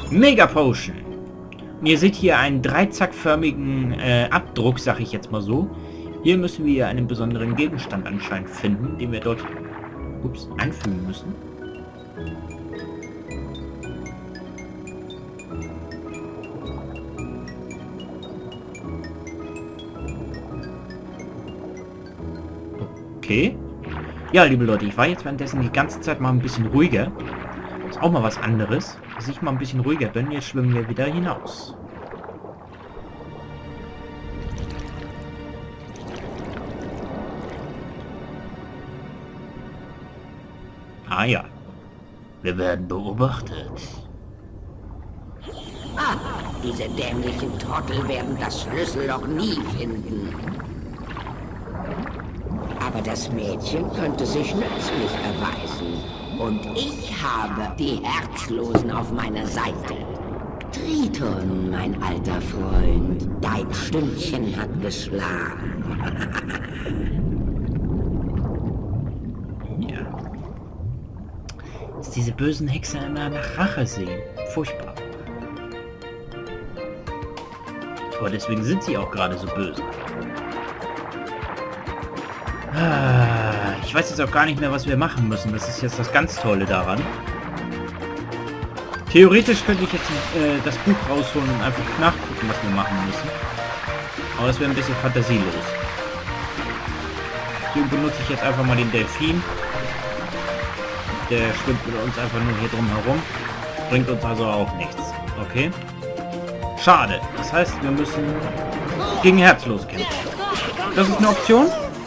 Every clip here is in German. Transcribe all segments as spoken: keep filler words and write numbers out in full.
Mega Potion. Und ihr seht hier einen dreizackförmigen äh, Abdruck, sag ich jetzt mal so. Hier müssen wir einen besonderen Gegenstand anscheinend finden, den wir dort ups, einfügen müssen. Okay. Ja, liebe Leute, ich war jetzt währenddessen die ganze Zeit mal ein bisschen ruhiger. Ist auch mal was anderes. Dass ich mal ein bisschen ruhiger bin. Jetzt schwimmen wir wieder hinaus. Ah ja. Wir werden beobachtet. Ah, diese dämlichen Trottel werden das Schlüsselloch nie finden. Aber das Mädchen könnte sich nützlich erweisen. Und ich habe die Herzlosen auf meiner Seite. Triton, mein alter Freund, dein Stündchen hat geschlagen. Ja. Dass diese bösen Hexer immer nach Rache sehen. Furchtbar. Aber deswegen sind sie auch gerade so böse. Ich weiß jetzt auch gar nicht mehr, was wir machen müssen. Das ist jetzt das ganz Tolle daran. Theoretisch könnte ich jetzt äh, das Buch rausholen und einfach nachgucken, was wir machen müssen. Aber das wäre ein bisschen fantasielos. Hier benutze ich jetzt einfach mal den Delfin. Der schwimmt mit uns einfach nur hier drum herum. Bringt uns also auch nichts. Okay. Schade. Das heißt, wir müssen gegen Herzlos kämpfen. Das ist eine Option.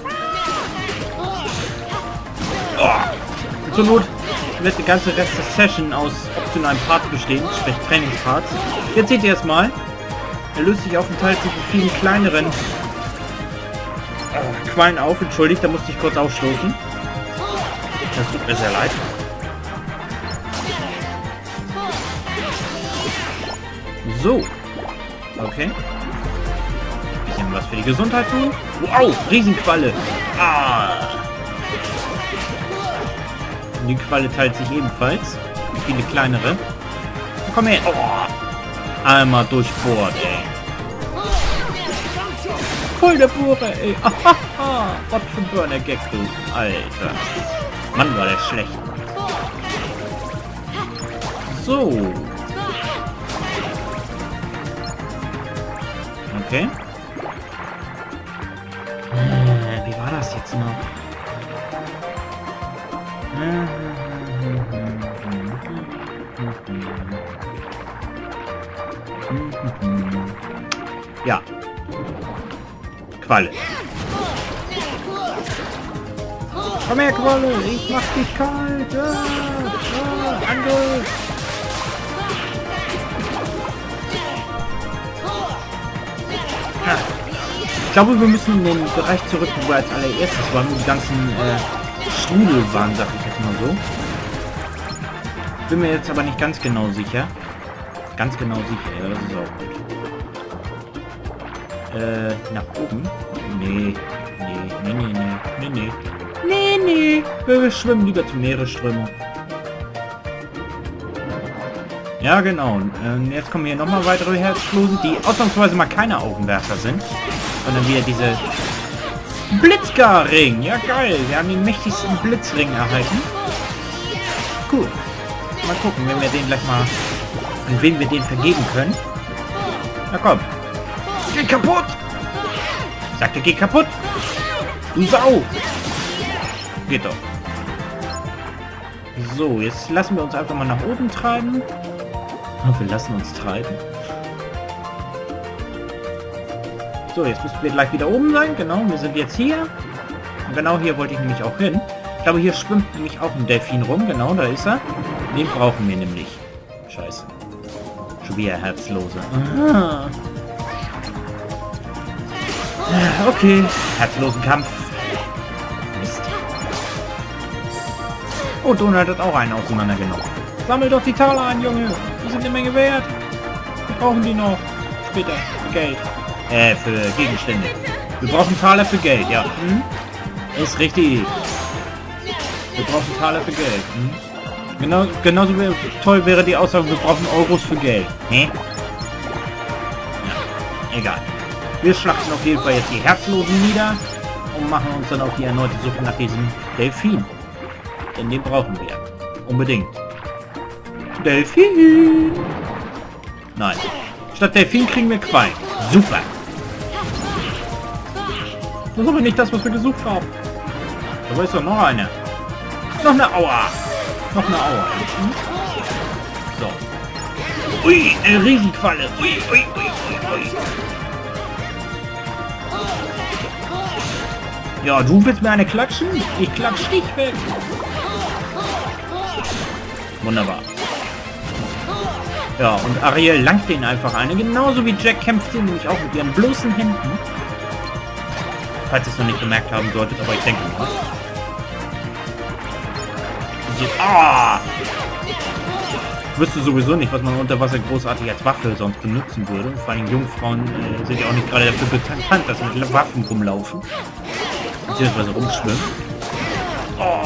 Oh. Zur Not wird der ganze Rest der Session aus optionalen Parts bestehen, sprich Trainingsparts. Jetzt seht ihr es mal. Er löst sich aufteilt sich in vielen kleineren äh, Quallen auf. Entschuldigt, da musste ich kurz aufstoßen. Das tut mir sehr leid. So. Okay. Bisschen was für die Gesundheit tun. Wow, Riesenqualle. Ah. Die Qualle teilt sich ebenfalls. Viele kleinere. Komm her. Oh. Einmal durchbohrt, ey. Voll der Bohrer, ey. Ahaha. Was für ein Burner-Gag, du. Alter. Mann, war der schlecht. So. Okay. Äh, wie war das jetzt noch? Ja. Qualle. Komm her, Qualle. Ich mach dich kalt. Ah, ah, Angriff. Ah. Ich glaube, wir müssen in den Bereich zurück, wo wir als allererstes waren, wo die ganzen äh, Strudel waren, sag ich jetzt mal so. Bin mir jetzt aber nicht ganz genau sicher. Ganz genau sicher, ja, das ist auch gut. Äh, nach oben? Nee, nee, nee, nee, nee, nee, nee, nee, wir schwimmen lieber zur Meeresströmung. Ja, genau. Und jetzt kommen hier nochmal weitere Herzlosen, die ausnahmsweise mal keine Augenwerfer sind, sondern wieder diese Blitzgar-Ring. Ja, geil. Wir haben den mächtigsten Blitzring erhalten. Cool. Mal gucken, wenn wir den gleich mal, an wen wir den vergeben können. Na komm. Geh kaputt! Ich sagte, geh kaputt! Du Sau! Geht doch. So, jetzt lassen wir uns einfach mal nach oben treiben. Oh, wir lassen uns treiben. So, jetzt müssen wir gleich wieder oben sein. Genau, wir sind jetzt hier. Und genau hier wollte ich nämlich auch hin. Ich glaube, hier schwimmt nämlich auch ein Delfin rum. Genau, da ist er. Den brauchen wir nämlich. Scheiße. Schon wieder Herzlose. Aha. Okay, herzlosen Kampf. Mist. Oh, Donald hat auch einen auseinandergenommen. Sammel doch die Taler ein, Junge. Die sind eine Menge wert. Wir brauchen die noch. Später. Geld. Äh, für Gegenstände. Wir brauchen Taler für Geld, ja. Hm? Ist richtig. Wir brauchen Taler für Geld. Hm? Genau, genauso wär, toll wäre die Aussage, wir brauchen Euros für Geld. Hä? Ja, egal. Wir schlachten auf jeden Fall jetzt die Herzlosen nieder und machen uns dann auch die erneute Suche nach diesem Delfin. Denn den brauchen wir. Unbedingt. Delfin! Nein. Statt Delfin kriegen wir Quallen. Super. Das ist aber nicht das, was wir gesucht haben. Da ist doch noch eine. Noch eine Aua. Noch eine Aua. So. Ui, eine Riesenqualle. Ui, ui, ui, ui, ui. Ja, du willst mir eine klatschen? Ich klatsch dich weg. Wunderbar. Ja, und Ariel langt den einfach eine. Genauso wie Jack kämpft sie nämlich auch mit ihren bloßen Händen. Falls ihr es noch nicht gemerkt haben solltet, aber ich denke mal. Ah! Ich wüsste sowieso nicht, was man unter Wasser großartig als Waffe sonst benutzen würde. Vor allem Jungfrauen äh, sind ja auch nicht gerade dafür bekannt, dass sie mit Waffen rumlaufen. Beziehungsweise rumschwimmen. Oh!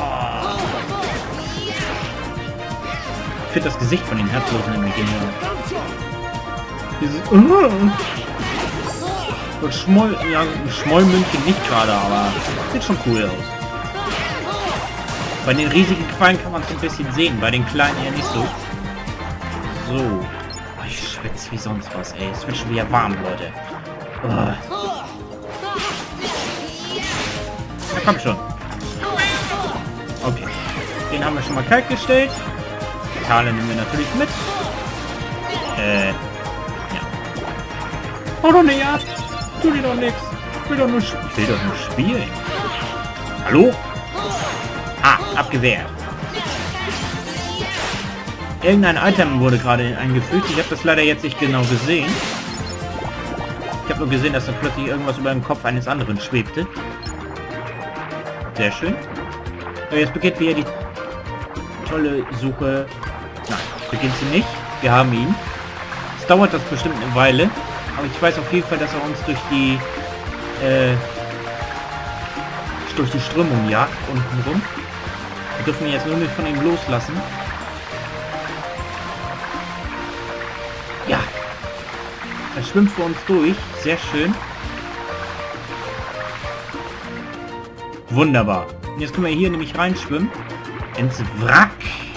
Ich finde das Gesicht von den Herzlosen nämlich genial. Dieses... Uh, und Schmoll... Ja, ein Schmollmündchen nicht gerade, aber sieht schon cool aus. Bei den riesigen Quallen kann man es ein bisschen sehen, bei den kleinen eher nicht so. So. Oh, ich schwitze wie sonst was, ey. Es wird schon wieder warm, Leute. Oh. Ja, komm schon. Okay. Den haben wir schon mal kalt gestellt. Tale nehmen wir natürlich mit. Äh. Ja. Hau doch nicht ab! Tu dir doch nichts! Ich will doch nur, ich will doch nur spielen. Hallo? Ah, abgewehrt. Irgendein Item wurde gerade eingefügt. Ich habe das leider jetzt nicht genau gesehen. Ich habe nur gesehen, dass da plötzlich irgendwas über dem Kopf eines anderen schwebte. Sehr schön. Aber jetzt beginnt wieder die tolle Suche. Nein, beginnt sie nicht. Wir haben ihn. Es dauert das bestimmt eine Weile. Aber ich weiß auf jeden Fall, dass er uns durch die äh, durch die Strömung jagt unten rum. Wir dürfen ihn jetzt nur nicht von ihm loslassen. Ja. Er schwimmt vor uns durch. Sehr schön. Wunderbar. Und jetzt können wir hier nämlich reinschwimmen. Ins Wrack.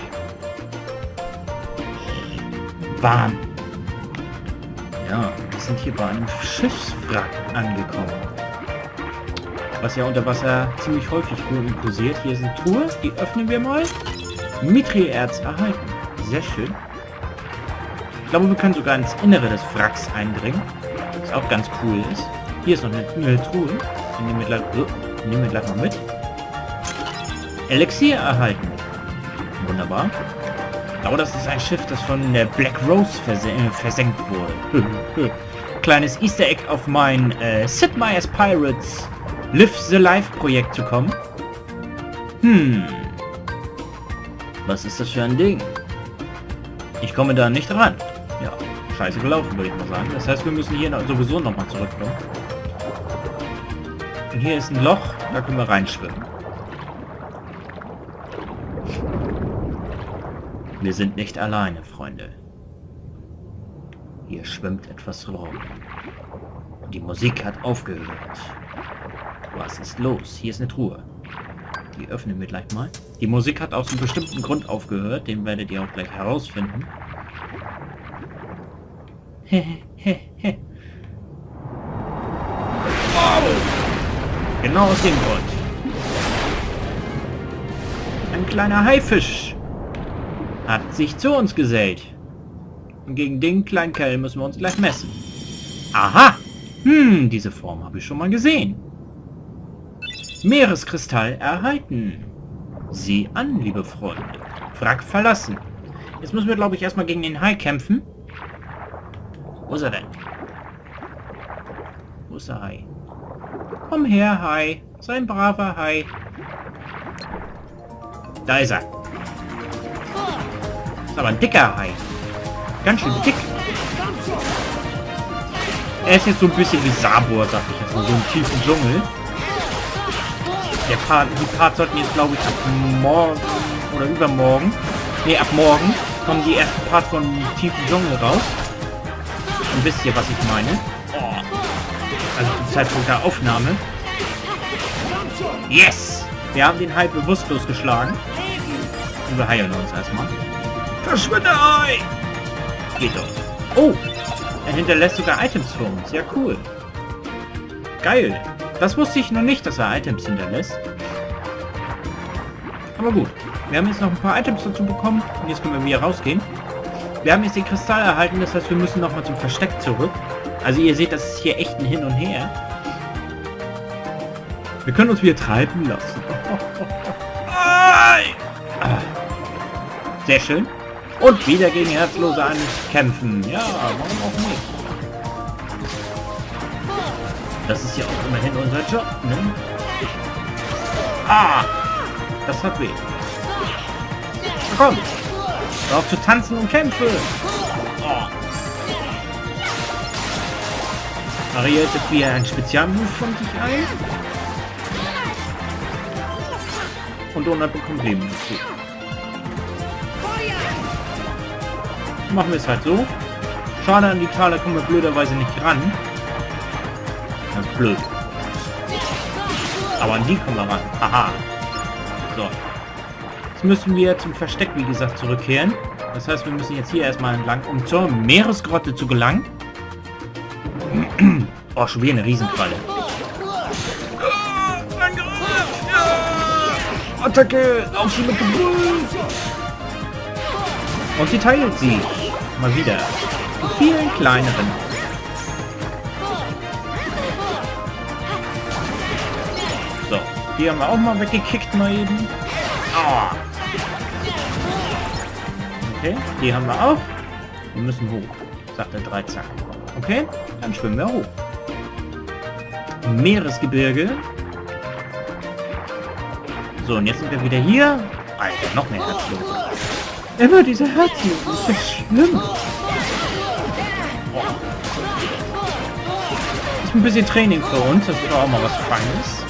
Warm. Ja, wir sind hier bei einem Schiffswrack angekommen. Was ja unter Wasser ziemlich häufig kursiert. Hier ist eine Truhe, die öffnen wir mal. Mithril-Erz erhalten. Sehr schön. Ich glaube, wir können sogar ins Innere des Wracks eindringen. Was auch ganz cool ist. Hier ist noch eine, eine Truhe. Die nehmen wir gleich, oh, nehmen wir gleich mal mit. Elixier erhalten. Wunderbar. Aber das ist ein Schiff, das von der Black Rose verse äh, versenkt wurde. Kleines Easter Egg auf mein äh, Sid Meier's Pirates Live the Life Projekt zu kommen. Hm. Was ist das für ein Ding? Ich komme da nicht ran. Ja, scheiße gelaufen, würde ich mal sagen. Das heißt, wir müssen hier sowieso nochmal zurückkommen. Und hier ist ein Loch, da können wir reinschwimmen. Wir sind nicht alleine, Freunde. Hier schwimmt etwas rum. Und die Musik hat aufgehört. Was ist los? Hier ist eine Truhe. Die öffnen wir gleich mal. Die Musik hat aus einem bestimmten Grund aufgehört. Den werdet ihr auch gleich herausfinden. Hehehe. Genau aus dem Grund. Ein kleiner Haifisch hat sich zu uns gesellt. Und gegen den kleinen Kerl müssen wir uns gleich messen. Aha! Hm, diese Form habe ich schon mal gesehen. Meereskristall erhalten. Sieh an, liebe Freunde. Wrack verlassen. Jetzt müssen wir, glaube ich, erstmal gegen den Hai kämpfen. Wo ist er denn? Wo ist der Hai? Komm her, Hai. Sei ein braver Hai. Da ist er. Ist aber ein dicker Hai. Ganz schön dick. Er ist jetzt so ein bisschen wie Sabor, sag ich jetzt mal, so im tiefen Dschungel. Der Part, die Part sollten jetzt, glaube ich, ab morgen oder übermorgen Ne, ab morgen kommen die ersten Parts von Tiefen Dschungel raus. Und wisst ihr, was ich meine? Oh. Also zum Zeitpunkt der Aufnahme. Yes! Wir haben den Hai bewusstlos geschlagen. Und wir heilen uns erstmal. Verschwinde, Hai! Geht doch. Oh! Er hinterlässt sogar Items für uns. Ja, cool. Geil. Das wusste ich noch nicht, dass er Items hinterlässt. Aber gut. Wir haben jetzt noch ein paar Items dazu bekommen. Und jetzt können wir wieder rausgehen. Wir haben jetzt den Kristall erhalten. Das heißt, wir müssen nochmal zum Versteck zurück. Also ihr seht, das ist hier echt ein Hin und Her. Wir können uns wieder treiben lassen. Sehr schön. Und wieder gegen Herzlose kämpfen. Ja, warum auch nicht? Das ist ja auch immerhin unser Job, ne? Ah! Das hat weh. Na komm! Hör auf zu tanzen und kämpfe! Oh. Ariel setzt wieder einen Spezialmove von sich ein. Und Donald bekommt Leben dazu. Machen wir es halt so. Schade, an die Taler kommen wir blöderweise nicht ran. Das ist blöd. Aber an die kommen wir ran. Haha. So. Jetzt müssen wir zum Versteck, wie gesagt, zurückkehren. Das heißt, wir müssen jetzt hier erstmal entlang, um zur Meeresgrotte zu gelangen. Oh, schon wieder eine Riesenqualle. Attacke! Auf sie mit Gebrüll! Und sie teilt sie. Mal wieder. Mit vielen kleineren. So. Die haben wir auch mal weggekickt mal eben. Oh. Okay. Die haben wir auch. Wir müssen hoch. Sagt der Dreizack. Okay. Dann schwimmen wir hoch. Meeresgebirge. So, und jetzt sind wir wieder hier. Alter, noch mehr Herzlose. Immer diese Herzlose. Das ist schlimm. Oh. Das ist ein bisschen Training für uns. Das ist auch mal was Feines.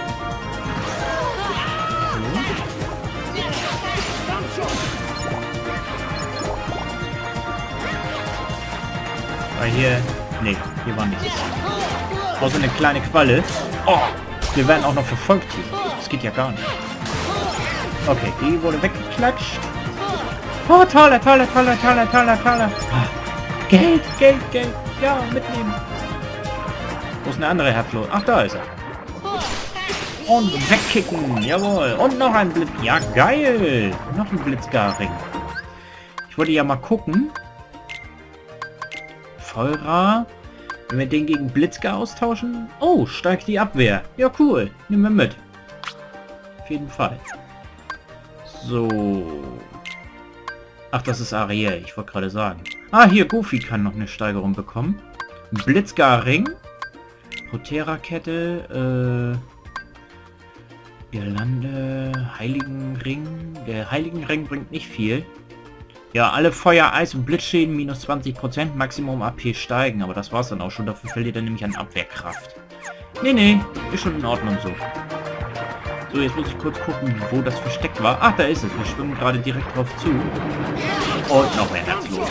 So. Weil hier... Nee, hier war nichts. Außer eine kleine Qualle. Oh, wir werden auch noch verfolgt hier. Das geht ja gar nicht. Okay, die wurde weggeklatscht. Oh, tolle, tolle, tolle, tolle, tolle, tolle. Geld, Geld, Geld. Ja, mitnehmen. Wo ist eine andere Herzlos? Ach, da ist er. Und wegkicken. Jawohl. Und noch ein Blitz. Ja, geil. Noch ein Blitzgarring. Ich wollte ja mal gucken. Feurer. Wenn wir den gegen Blitzgar austauschen. Oh, steigt die Abwehr. Ja, cool. Nehmen wir mit. Auf jeden Fall. So. Ach, das ist Ariel. Ich wollte gerade sagen. Ah, hier, Goofy kann noch eine Steigerung bekommen. Blitzgar-Ring. Protera-Kette. Äh, Girlande. Heiligenring. Der Heiligenring bringt nicht viel. Ja, alle Feuer, Eis und Blitzschäden minus zwanzig Prozent. Maximum A P steigen. Aber das war's dann auch schon. Dafür verliert er nämlich an Abwehrkraft. Nee, nee. Ist schon in Ordnung so. So, jetzt muss ich kurz gucken, wo das versteckt war. Ach, da ist es. Wir schwimmen gerade direkt drauf zu. Und noch mehr Herzlos.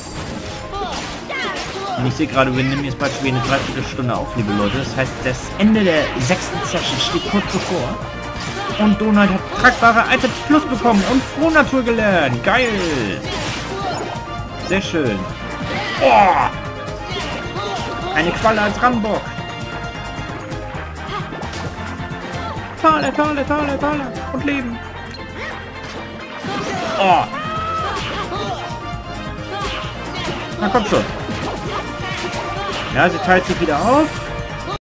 Und ich sehe gerade, wir nehmen jetzt bald schon wieder eine Dreiviertelstunde auf, liebe Leute. Das heißt, das Ende der sechsten Session steht kurz bevor. Und Donald hat tragbare Items Plus bekommen und Frohnatur gelernt. Geil. Sehr schön. Oh! Eine Qualle als Rambock. Tolle, tolle, tolle, tolle. Und Leben. Oh. Na komm schon. Ja, sie teilt sich wieder auf.